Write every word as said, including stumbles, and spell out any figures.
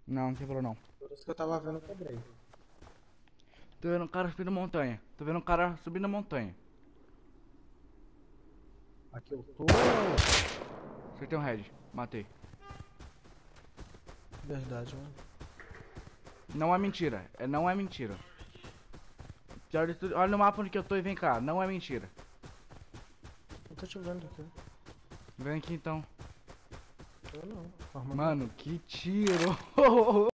Não, não quebrou não. Por isso que eu tava vendo, eu quebrei. Tô vendo um cara subindo montanha. Tô vendo um cara subindo montanha. Aqui eu tô. Você tem um head. Matei. Verdade, mano. Não é mentira. É, não é mentira. Olha olha no mapa onde que eu tô e vem cá. Não é mentira. Eu tô te vendo aqui. Vem aqui então. Eu não. Arma não. Mano, que tiro.